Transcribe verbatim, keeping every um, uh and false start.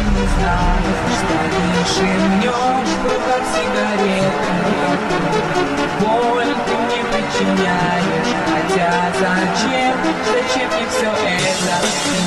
не знаю, что дышим днем, в руках сигарета. Боль ты мне причиняешь, хотя зачем, зачем мне все это?